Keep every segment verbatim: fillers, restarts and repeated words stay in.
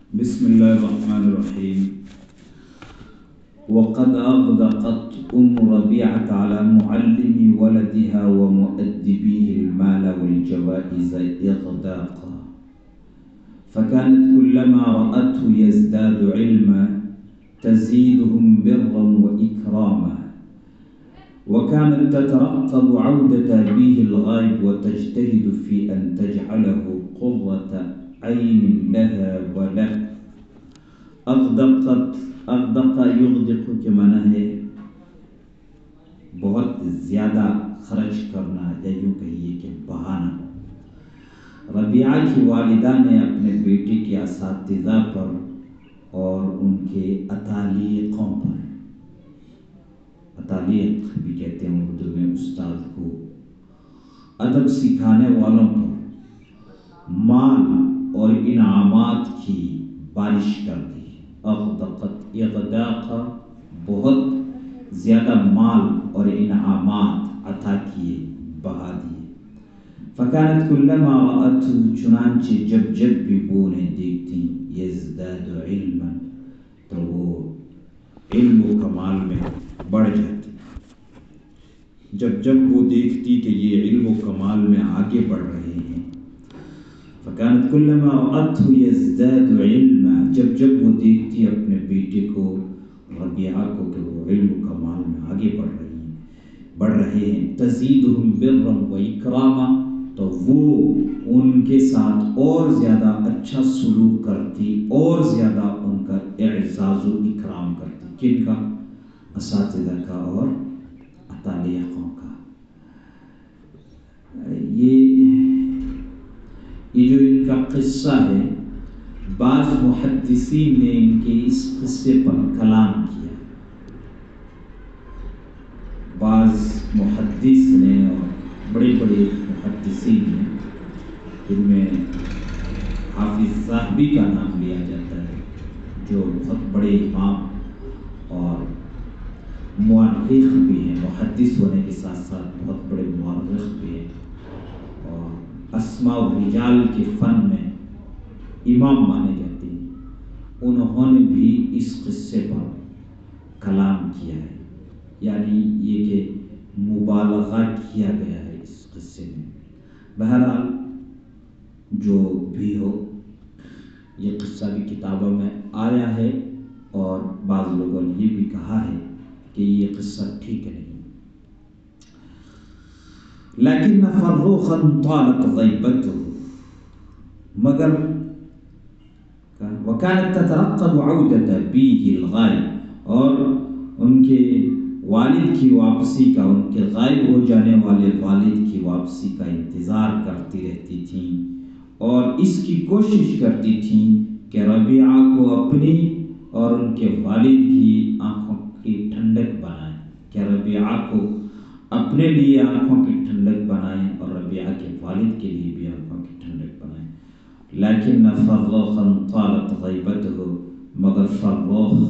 بسم الله الرحمن الرحيم. وقد أغدقت أم ربيعة على معلم ولدها ومؤدبيه المال والجوائز إغداقا، فكانت كلما رأته يزداد علما تزيدهم برا وإكراما، وكانت تترقب عودة أبيه الغائب وتجتهد في أن تجعله قرة عين لها وله. اغدقت اغدق یغدق کے معنی ہے بہت زیادہ خرچ کرنا یا یوں کہیے کہ بہانا۔ ربیعہ کی والدہ نے اپنے بیٹے کے اساتذہ پر اور ان کے اتالیقوں پر، اتالیق بھی کہتے ہیں اردو میں استاد کو، ادب سکھانے والوں پر مال اور انعامات کی بارش کر دی۔ اغدقت اغداقا، بہت زیادہ مال اور انعامات عطا کیے، بہا دیے۔ فکانت کلما رأته، چنانچہ جب جب بھی وہ انہیں دیکھتی، یزداد علما، تو وہ علم و کمال میں بڑھ جاتی۔ جب جب وہ دیکھتی کہ یہ علم و کمال میں آگے بڑھ رہے ہیں، فکانت کلما رأته یزداد علما، جب جب وہ دیکھتی اپنے بیٹے کو ربیعہ کو کہ وہ علم و کمال میں آگے بڑھ رہی ہیں بڑھ رہے ہیں تزیدہم برا و اکراما، تو وہ ان کے ساتھ اور زیادہ اچھا سلوک کرتی، اور زیادہ ان کا اعزاز و اکرام کرتی۔ کن کا؟ اساتذہ کا اور اتالیقوں کا۔ یہ یہ جو ان کا قصہ ہے، بعض محدثین نے ان کے اس قصے پر کلام کیا۔ بعض محدث نے اور بڑے بڑے محدثین نے، جن میں حافظ ذہبی کا نام لیا جاتا ہے، جو بہت بڑے امام اور مورخ بھی ہیں، محدث ہونے کے ساتھ ساتھ بہت بڑے مورخ بھی ہیں، اور اسماء و رجال کے فن میں امام مانے جاتے ہیں، انہوں نے بھی اس قصے پر کلام کیا ہے، یعنی یہ کہ مبالغہ کیا گیا ہے اس قصے میں۔ بہرحال جو بھی ہو، یہ قصہ بھی کتابوں میں آیا ہے، اور بعض لوگوں نے یہ بھی کہا ہے کہ یہ قصہ ٹھیک نہیں۔ لیکن فروخا طالت غیبتہ، مگر وکانت تترقب عودۃ ابیہ الغائب، اور ان کے والد کی واپسی کا، ان کے غائب ہو جانے والے والد کی واپسی کا انتظار کرتی رہتی تھیں، اور اس کی کوشش کرتی تھیں کہ ربیعہ کو اپنی اور ان کے والد کی آنکھوں کی ٹھنڈک بنائیں، کہ ربیعہ کو اپنے لیے آنکھوں کی ٹھنڈک بنائیں اور ربیعہ کے والد کے لیے بھی آنکھوں کی ٹھنڈک بنائیں۔ لیکن فروخا طالت غیبتہ، مگر فروخ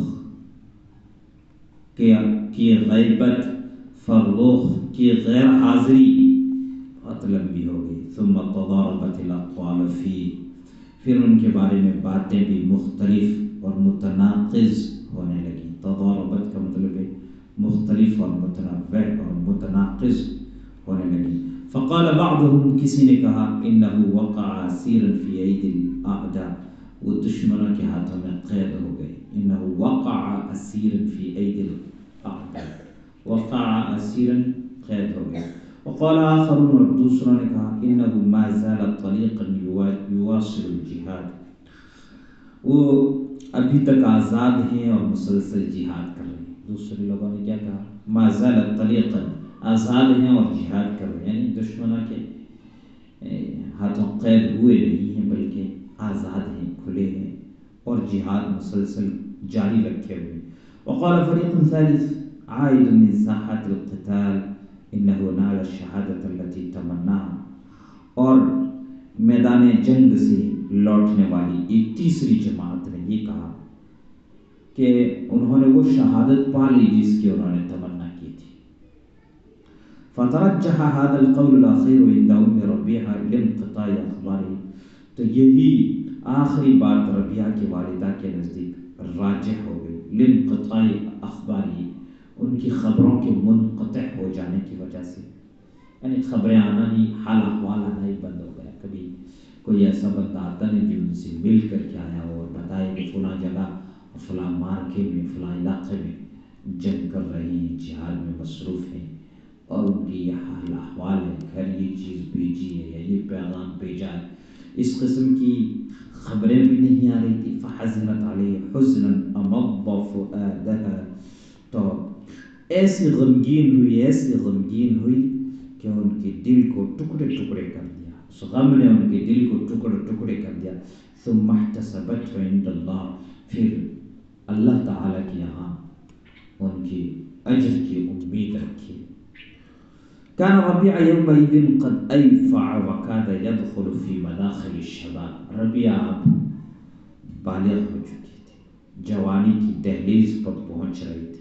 کی غیبت، فروخ کی غیر حاضری بہت لمبی ہو گئی۔ ثم تضاربت الاقوال فی، پھر ان کے بارے میں باتیں بھی مختلف اور متناقض ہونے لگیں۔ تضاربت کا مطلب ہے مختلف اور متنوع اور متناقض ہونے لگیں۔ فقال بعضهم، کسی نے کہا، انه وقع اسیرا فی ایدی الاعداء، وہ دشمنوں کے ہاتھوں میں قید ہو گئے۔ انه وقع اسیرا فی ایدی الاعداء، وقع اسیرا، قید ہو گئے۔ وقال آخرون، اور دوسروں نے کہا، انه ما زال طلیقا یواصل الجہاد، وہ ابھی تک آزاد ہیں اور مسلسل جہاد کر رہے ہیں۔ دوسرے لوگوں نے کیا کہا؟ ما زال طلیقا، آزاد ہیں اور جہاد کر رہے ہیں، یعنی دشمنوں کے ہاتھوں قید ہوئے نہیں ہیں بلکہ آزاد ہیں، کھلے ہیں، اور جہاد مسلسل جاری رکھے ہوئے۔ وقال فریق ثالث عائد من ساحات القتال انه نال الشہادة التي تمناها، اور میدان جنگ سے لوٹنے والی ایک تیسری جماعت نے یہ کہا کہ انہوں نے وہ شہادت پا لی جس کی انہوں نے تمنا کی تھی۔ فترجح هذا القول الاخير عند ام ربيعة لانقطاع اخباره، تو یہی آخری بات ربیعہ کی والدہ کے نزدیک راجح ہو گئی لانقطاع اخباری، ان کی خبروں کے منقطع ہو جانے کی وجہ سے، یعنی خبریں آنا ہی، حال احوال آنا ہی بند ہو گیا۔ کبھی کوئی ایسا بندہ آتا نہیں جو ان سے مل کر کے آیا ہو اور بتائے کہ فلاں جگہ فلاں مارکے میں فلاں علاقے میں جنگ کر رہے ہیں، جہاد میں مصروف ہیں اور ان کی یہ حال احوال ہے، گھر یہ چیز بھیجی ہے یا یہ پیغام بھیجا ہے، اس قسم کی خبریں بھی نہیں آ رہی تھی۔ فحزنت علیہ حزنا امض فؤادها، تو ایسی غمگین ہوئی ایسی غمگین ہوئی کہ ان کے دل کو ٹکڑے ٹکڑے کر دیا، اس غم نے ان کے دل کو ٹکڑے ٹکڑے کر دیا۔ ثم احتسبت عند اللہ، پھر اللہ تعالیٰ کے یہاں ان کی اجر کی امید رکھی۔ كان ربيعة يومئذ قد أيفع وكاد يدخل في مداخل الشباب، ربیعہ بالغ ہو چکی تھی، جوانی کی دہلیز پر پہنچ رہی تھی۔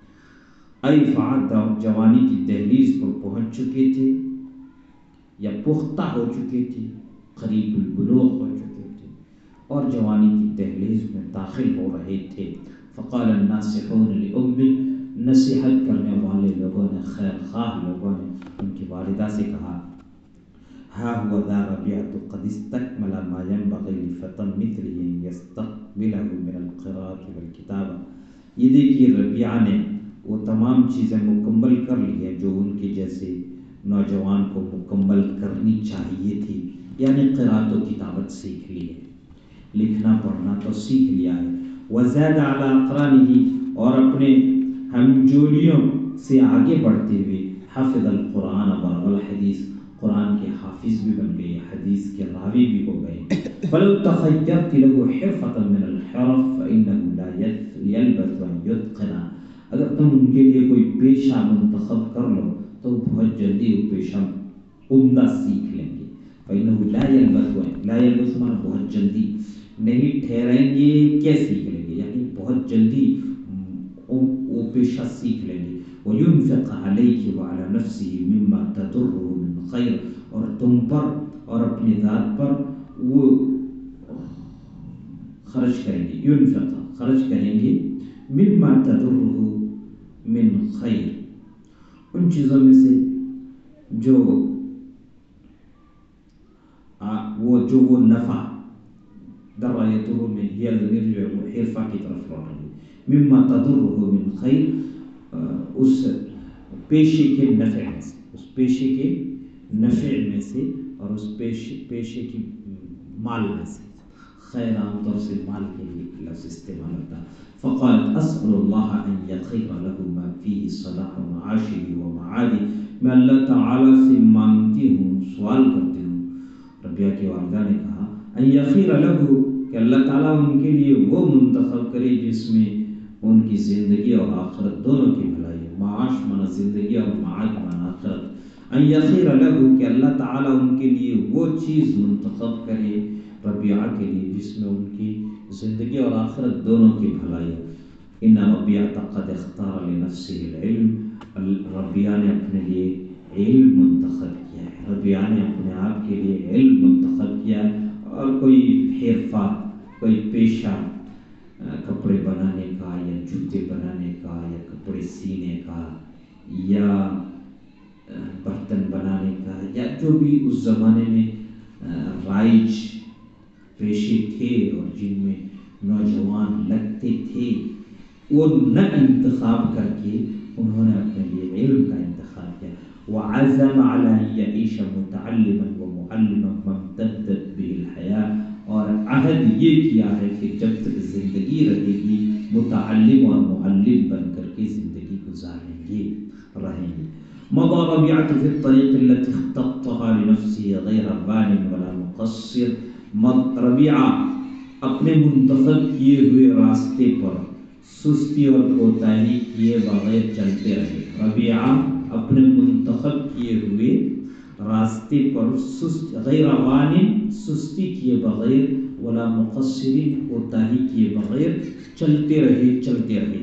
ایفع جوانی کی دہلیز پر پہنچ چکی تھی یا پختہ ہو چکی تھی، قریب البلوغ ہو چکی تھی اور جوانی کی دہلیز میں داخل ہو رہے تھے۔ فقال الناصحون لأمه، نصیحت کرنے والے لوگوں نے، خیر خواہ لوگوں نے ان کی والدہ سے کہا، ہا هو ذا ربیعۃ قد استکمل ما ينبغی لفتى مثله ان يستقبله من القراءة والکتابة، یہ دیکھیے ربیعہ نے وہ تمام چیزیں مکمل کر لی ہیں جو ان کے جیسے نوجوان کو مکمل کرنی چاہیے تھی، یعنی قراءت و کتابت سیکھ لی ہے، لکھنا پڑھنا تو سیکھ لیا ہے۔ وزاد علی اقرانہ، اور اپنے ہمجولیوں سے آگے بڑھتے ہوئے، حفظ القرآن و الحدیث، قرآن کے حافظ بھی بن گئے، حدیث کے راوی بھی ہو گئے۔ فلو تخیرت له حرفة من الحرف فإنه لا يلبث أن يتقن، اگر تم ان کے لیے کوئی پیشہ منتخب کر لو تو بہت جلدی وہ پیشہ عمدہ سیکھ لیں گے۔ فإنه لا يلبث، لا يلبث مانا بہت جلدی نہیں ٹھہریں گے، کیا سیکھ لیں گے، یعنی بہت جلدی وہ پیشہ سیکھ لیں گے۔ وَيُنْفِقْ عَلَيْكِ وَعَلَى نَفْسِهِ مِمَّا تَضُرُّهُ مِنْ خَيْرٍ، اور تم پر اور اپنی ذات پر وہ خرچ کریں گے، يُنْفِقْ خرچ کریں گے، مِمَّا تَضُرُّهُ مِنْ خَيْرٍ، ان چیزوں میں سے جو وہ جو وہ نفع، در یضر میں یہ ضمیر جو ہے وہ حرفہ کی طرف لوٹ رہی ہے، مما تضرہ من خیر، اس پیشے کے نفع میں سے، اس پیشے کے نفع میں سے اور اس پیشے پیشے کی مال میں سے، خیر عام طور سے مال کے لیے لفظ استعمال ہوتا ہے۔ فقالت اسأل اللہ ان یخیر له ما فیہ صلاح معاشی و معادی، میں اللہ تعالیٰ سے مانگتی ہوں، سوال کرتی ہوں، ربیعہ کی والدہ نے کہا، ان یخیر له، کہ اللہ تعالیٰ ان کے لیے وہ منتخب کرے جس میں ان کی زندگی اور آخرت دونوں کی بھلائی ہے، معاش مانا زندگی اور معاد مانا آخرت، ان یخیر له، کہ اللہ تعالیٰ ان کے لیے وہ چیز منتخب کرے ربیعہ کے لیے جس میں ان کی زندگی اور آخرت دونوں کی بھلائی ہے۔ ان ربیعہ قد اختار لنفسه العلم، ربیعہ نے اپنے لیے علم منتخب کیا ہے، ربیعہ نے اپنے آپ کے لیے علم منتخب کیا ہے، اور کوئی حرفہ، کوئی پیشہ، کپڑے بنانے کا یا جوتے بنانے کا یا کپڑے سینے کا یا برتن بنانے کا یا جو بھی اس زمانے میں رائج پیشے تھے اور جن میں نوجوان لگتے تھے، وہ نہ انتخاب کر کے انہوں نے اپنے لیے علم کا انتخاب کیا۔ وعزم على ان يعيش متعلما ومعلما ممتدت به الحياة، اور عہد یہ کیا ہے کہ جب تک زندگی رہے گی متعلم اور معلم بن کر کے زندگی گزاریں گے، رہیں گے۔ مضى ربيعة في الطريق التي اختطها لنفسه غير بان ولا مقصر، ربیعہ اپنے منتخب کیے ہوئے راستے پر سستی اور کوتاہی کیے بغیر چلتے رہے، ربیعہ اپنے منتخب کیے ہوئے راستے پر سست غیر بان، سستی کیے بغیر، ولا مقصرین، کوتاہی کیے بغیر چلتے رہے چلتے رہے۔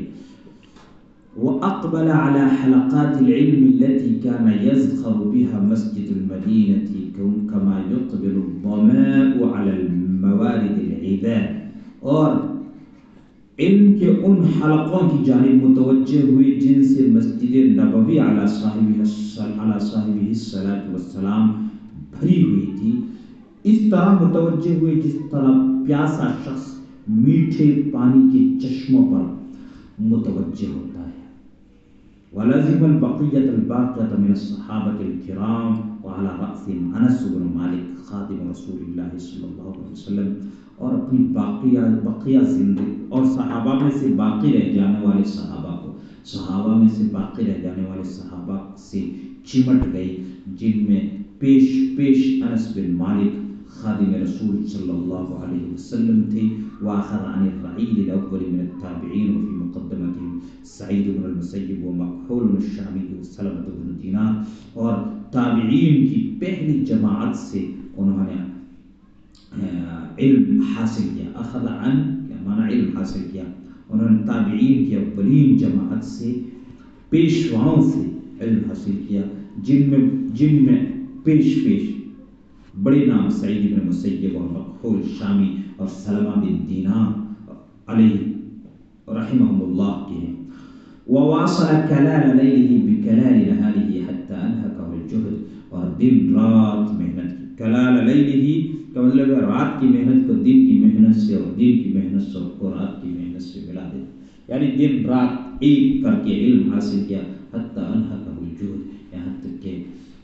وأقبل على حلقات العلم التي كان يزخر بها مسجد المدينة كما يقبل الظماء على الموارد العلمية، العباد، اور علم کے ان حلقوں کی جانب متوجہ ہوئے جن سے مسجد نبوی علی صاحبہ الصلاۃ والسلام بھری ہوئی تھی، اس طرح متوجہ ہوئے جس طرح پیاسا شخص میٹھے پانی کے چشموں پر متوجہ ہوتا ہے۔ وَلَزِمَ الْبَقِيَّةَ الْبَاقِيَةَ مِنَ الصَّحَابَةِ الْكِرَامِ وَعَلَى رَأْسِهِمْ انس بن مالک خادم رسول اللہ صلی اللہ علیہ وسلم، اور اپنی باقیہ بقیہ زندگی اور صحابہ میں سے باقی رہ جانے والے صحابہ کو صحابہ میں سے باقی رہ جانے والے صحابہ سے چمٹ گئی، جن میں پیش پیش انس بن مالک خادم رسول صلی اللہ علیہ وسلم تھے، وآخر عن الرعیل الاول من التابعین وفی مقدمتهم سعید بن المسیب ومکحول الشامی وسلمۃ بن دینار، اور تابعین کی پہلی جماعت سے انہوں نے علم حاصل کیا۔ اخذ عن کیا معنی علم حاصل کیا، انہوں نے تابعین کی اولین جماعت سے پیشواؤں سے علم حاصل کیا، جن میں جن میں پیش پیش بڑے نام سعید بن مسیب اور مکحول شامی اور سلمہ بن دینار علیہ رحمہم اللہ کے ہیں۔ وواصل کلال لیلہ بکلال نہارہ حتی انہکہ الجہد، اور دن رات محنت کی۔ کلال لیلہ کا مطلب ہے رات کی محنت کو دن کی محنت سے، اور دن کی محنت سے کو رات کی محنت سے ملا دے، یعنی دن رات ایک کر کے علم حاصل کیا۔ حتی انہکہ الجہد، یہاں تک کہ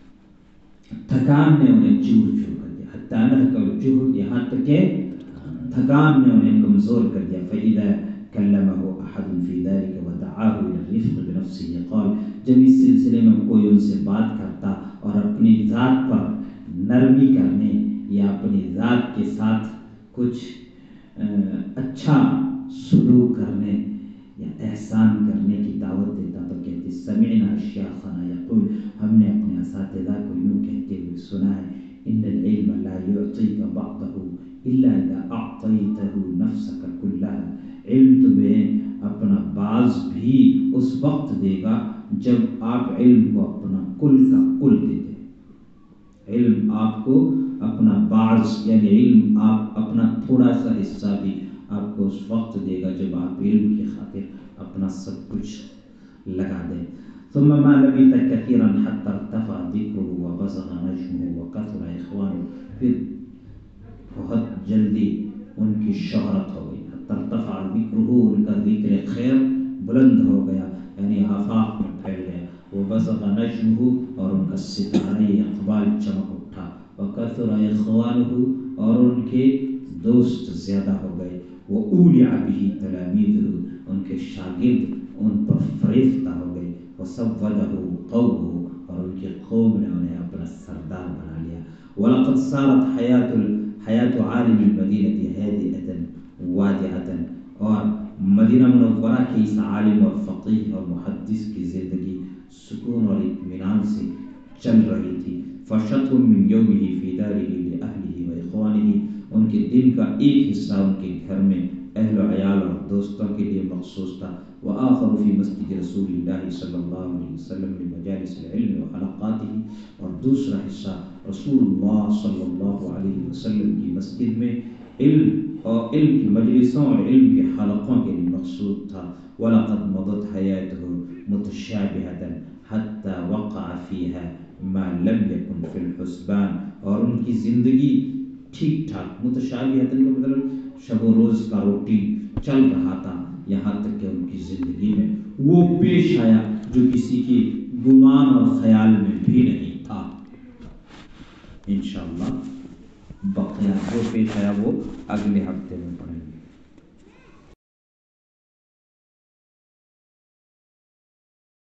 تھکان نے انہیں چور چور کر دیا۔ حتی انہکہ الجہد، یہاں تک کہ تھکان نے انہیں کمزور کر دیا۔ فإذا کلمہ احد فی ذلک ودعاہ الی الرفق بنفسہ قال، جب اس سلسلے میں کوئی ان سے بات کرتا اور اپنی ذات پر نرمی کرنے یا اپنی ذات کے ساتھ کچھ اچھا سلوک کرنے یا احسان کرنے کی دعوت دیتا تو کہتے سمعنا شیخنا یقول، ہم نے اپنے اساتذہ کو یوں کہتے ہوئے سنا ہے، ان العلم لا یعطیک بعضہ الا اذا اعطیتہ نفسک کلہا، علم تمہیں اپنا بعض بھی اس وقت دے گا جب آپ علم کو اپنا کل کا کل دے دیں۔ علم آپ کو اپنا بعض یعنی علم آپ اپنا تھوڑا سا حصہ بھی آپ کو اس وقت دے گا جب آپ علم کی خاطر اپنا سب کچھ لگا دیں۔ ثم ما لبث كثيرا حتى ارتفع ذكره وبزغ نجمه وكثر اخوانه، پھر بہت جلدی ان کی شہرت ہو گئی۔ حتى ارتفع ذكره، ان کا ذکر خیر بلند ہو گیا، یعنی آفاق میں پھیل گیا۔ وبزغ نجمه، اور ان کا ستارہ اقبال چمک اٹھا۔ وكثر اخوانه، اور ان کے دوست زیادہ ہو گئے۔ وأولع به تلاميذه، ان کے شاگرد ان پر فریفتہ ہو گئے۔ وسودہ قومه، اور ان کے قوم نے انہیں اپنا سردار بنا لیا۔ ولقد صارت حیات حیات عالم المدینہ ہادئة وادعة، اور مدینہ منورہ کے اس عالم اور فقیہ اور محدث کی زندگی سکون اور اطمینان سے چل رہی تھی۔ فشطر من یومہ فی دارہ لأہلہ وإخوانہ، ان کے دن کا ایک حصہ ان کے گھر میں اہل و عیال اور دوستوں کے لیے مخصوص تھا۔ وآخر فی مسجد رسول اللہ صلی اللہ علیہ وسلم لمجالس العلم وحلقاتہ، اور دوسرا حصہ رسول اللہ صلی اللہ علیہ وسلم کی مسجد میں علم اور علم کی مجلسوں اور علم کے حلقوں کے لیے مقصود تھا۔ وَلَقَدْ مَضَتْ حَيَاتُهُ مُتَشَابِهَةً حَتَّى وَقَعَ فِيهَا مَا لَمْ يَكُنْ فِي الْحُسْبَانِ، اور ان کی زندگی ٹھیک ٹھاک متشابہۃ کا مطلب شب و روز کا روٹین چل رہا تھا، یہاں تک کہ ان کی زندگی میں وہ پیش آیا جو کسی کے گمان اور خیال میں بھی نہیں تھا۔ انشاءاللہ بقیہ جو پیش آیا وہ اگلے ہفتے میں پڑھیں گے۔